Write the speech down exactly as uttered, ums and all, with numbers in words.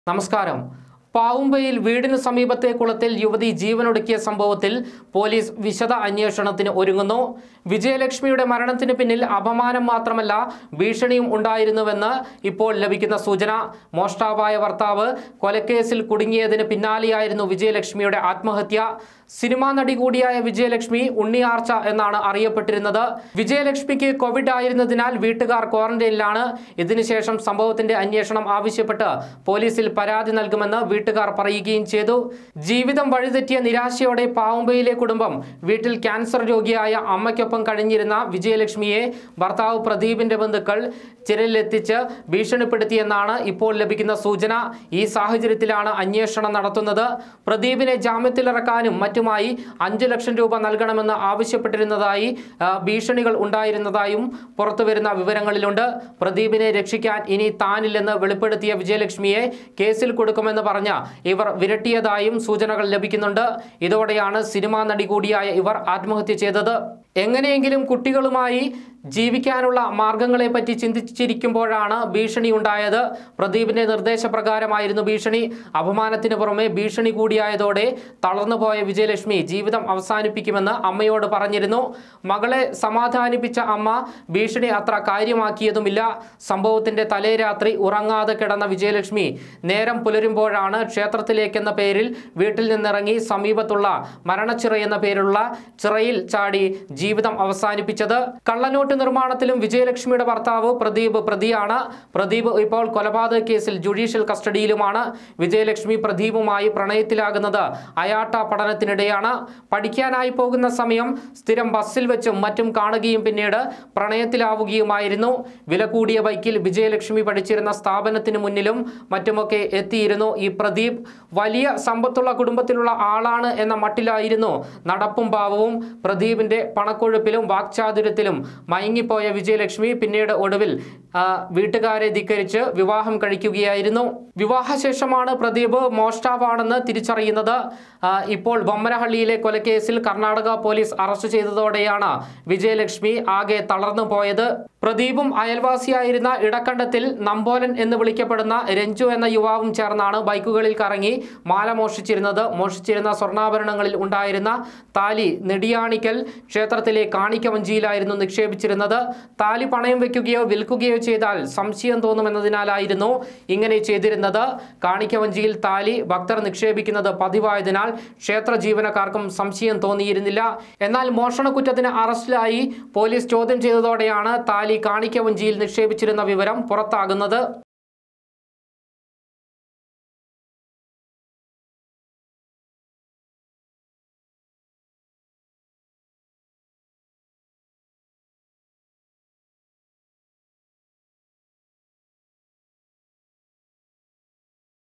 നമസ്കാരം. പാവുമ്പയിൽ വീടിന് സമീപത്തെ കുളത്തിൽ യുവതി ജീവനൊടുക്കിയ സംഭവത്തിൽ പോലീസ് വിശദ അന്വേഷണത്തിന് ഒരുങ്ങുന്നു. വിജയലക്ഷ്മിയുടെ മരണത്തിന് പിന്നിൽ അപമാനം മാത്രമല്ല ഭീഷണിയും ഉണ്ടായിരുന്നുവെന്ന് ഇപ്പോൾ ലഭിക്കുന്ന സൂചന. മോഷ്ടാവായ ഭർത്താവ് കൊലക്കേസിൽ കുടുങ്ങിയതിന് പിന്നാലെയായിരുന്നു വിജയലക്ഷ്മിയുടെ ആത്മഹത്യ. സിനിമാ നടി കൂടിയായ വിജയലക്ഷ്മി ഉണ്ണിയാർച്ച എന്നാണ് അറിയപ്പെട്ടിരുന്നത്. വിജയലക്ഷ്മിക്ക് കോവിഡ് ആയിരുന്നതിനാൽ വീട്ടുകാർ ക്വാറന്റൈനിലാണ്. ഇതിനുശേഷം സംഭവത്തിന്റെ അന്വേഷണം ആവശ്യപ്പെട്ട് പോലീസിൽ പരാതി നൽകുമെന്ന് വീട്ടുകാർ പറയുകയും ചെയ്തു. ജീവിതം വഴിതെറ്റിയ നിരാശയോടെ പാവുമ്പയിലെ കുടുംബം വീട്ടിൽ ക്യാൻസർ രോഗിയായ അമ്മയ്ക്കൊപ്പം കഴിഞ്ഞിരുന്ന വിജയലക്ഷ്മിയെ ഭർത്താവ് പ്രദീപിന്റെ ബന്ധുക്കൾ ചിരലിലെത്തിച്ച് ഭീഷണിപ്പെടുത്തിയെന്നാണ് ഇപ്പോൾ ലഭിക്കുന്ന സൂചന. ഈ സാഹചര്യത്തിലാണ് അന്വേഷണം നടത്തുന്നത്. പ്രദീപിനെ ജാമ്യത്തിലിറക്കാനും മറ്റുമായി അഞ്ചു ലക്ഷം രൂപ നൽകണമെന്ന് ആവശ്യപ്പെട്ടിരുന്നതായി ഭീഷണികൾ ഉണ്ടായിരുന്നതായും പുറത്തുവരുന്ന വിവരങ്ങളിലുണ്ട്. പ്രദീപിനെ രക്ഷിക്കാൻ ഇനി താനില്ലെന്ന് വെളിപ്പെടുത്തിയ വിജയലക്ഷ്മിയെ കേസിൽ കൊടുക്കുമെന്ന് പറഞ്ഞ ഇവർ വിരട്ടിയതായും സൂചനകൾ ലഭിക്കുന്നുണ്ട്. ഇതോടെയാണ് സിനിമാ നടി കൂടിയായ ഇവർ ആത്മഹത്യ ചെയ്തത്. എങ്ങനെയെങ്കിലും കുട്ടികളുമായി ജീവിക്കാനുള്ള മാർഗങ്ങളെ പറ്റി ചിന്തിച്ചിരിക്കുമ്പോഴാണ് ഭീഷണി ഉണ്ടായത്. പ്രദീപിന്റെ നിർദ്ദേശപ്രകാരമായിരുന്നു ഭീഷണി. അപമാനത്തിന് പുറമെ ഭീഷണി കൂടിയായതോടെ തളർന്നുപോയ വിജയലക്ഷ്മി ജീവിതം അവസാനിപ്പിക്കുമെന്ന് അമ്മയോട് പറഞ്ഞിരുന്നു. മകളെ സമാധാനിപ്പിച്ച അമ്മ ഭീഷണി അത്ര കാര്യമാക്കിയതുമില്ല. സംഭവത്തിന്റെ തലേ രാത്രി ഉറങ്ങാതെ കിടന്ന വിജയലക്ഷ്മി നേരം പുലരുമ്പോഴാണ് ക്ഷേത്രത്തിലേക്കെന്ന പേരിൽ വീട്ടിൽ നിന്നിറങ്ങി സമീപത്തുള്ള മരണച്ചിറ എന്ന പേരുള്ള ചിറയിൽ ചാടി ജീവിതം അവസാനിപ്പിച്ചത്. കള്ളനോട്ട് നിർമ്മാണത്തിലും വിജയലക്ഷ്മിയുടെ ഭർത്താവ് പ്രദീപ് പ്രതിയാണ്. പ്രദീപ് ഇപ്പോൾ കൊലപാതക കേസിൽ ജുഡീഷ്യൽ കസ്റ്റഡിയിലുമാണ്. വിജയലക്ഷ്മി പ്രദീപുമായി പ്രണയത്തിലാകുന്നത് അയാട്ട പഠനത്തിനിടെയാണ്. പഠിക്കാനായി പോകുന്ന സമയം സ്ഥിരം ബസ്സിൽ വെച്ചും മറ്റും കാണുകയും പിന്നീട് പ്രണയത്തിലാവുകയുമായിരുന്നു. വില കൂടിയ ബൈക്കിൽ വിജയലക്ഷ്മി പഠിച്ചിരുന്ന സ്ഥാപനത്തിന് മുന്നിലും മറ്റുമൊക്കെ എത്തിയിരുന്നു ഈ പ്രദീപ്. വലിയ സമ്പത്തുള്ള കുടുംബത്തിലുള്ള ആളാണ് എന്ന മട്ടിലായിരുന്നു നടപ്പും ഭാവവും. പ്രദീപിന്റെ പണക്കൊഴുപ്പിലും വാക്ചാതുര്യത്തിലും മയങ്ങിപ്പോയ വിജയലക്ഷ്മി പിന്നീട് ഒടുവിൽ വീട്ടുകാരെ ധിക്കരിച്ച് വിവാഹം കഴിക്കുകയായിരുന്നു. വിവാഹശേഷമാണ് പ്രദീപ് മോഷ്ടാവാണെന്ന് തിരിച്ചറിയുന്നത്. ഇപ്പോൾ ബൊമ്മനഹള്ളിയിലെ കൊലക്കേസിൽ കർണാടക പോലീസ് അറസ്റ്റ് ചെയ്തതോടെയാണ് വിജയലക്ഷ്മി ആകെ തളർന്നു പോയത്. പ്രദീപും അയൽവാസിയായിരുന്ന ഇടക്കണ്ടത്തിൽ നമ്പോലൻ എന്ന് വിളിക്കപ്പെടുന്ന രഞ്ജു എന്ന യുവാവും ചേർന്നാണ് ബൈക്കുകളിൽ കറങ്ങി മാല മോഷ്ടിച്ചിരുന്നത്. മോഷ്ടിച്ചിരുന്ന സ്വർണ്ണാഭരണങ്ങളിൽ ഉണ്ടായിരുന്ന താലി നെടിയാണിക്കൽ ക്ഷേത്രത്തിലെ കാണിക്കവഞ്ചിയിലായിരുന്നു നിക്ഷേപിച്ചിരുന്നത്. താലി പണയം വെക്കുകയോ വിൽക്കുകയോ ചെയ്താൽ സംശയം തോന്നുമെന്നതിനാലായിരുന്നു ഇങ്ങനെ ചെയ്തിരുന്നത്. കാണിക്കവഞ്ചിയിൽ താലി ഭക്തർ നിക്ഷേപിക്കുന്നത് പതിവായതിനാൽ ക്ഷേത്ര ജീവനക്കാർക്കും സംശയം തോന്നിയിരുന്നില്ല. എന്നാൽ മോഷണക്കുറ്റത്തിന് അറസ്റ്റിലായി പോലീസ് ചോദ്യം ചെയ്തതോടെയാണ് താലി കാണിക്കവഞ്ചിയിൽ നിക്ഷേപിച്ചിരുന്ന വിവരം പുറത്താകുന്നത്.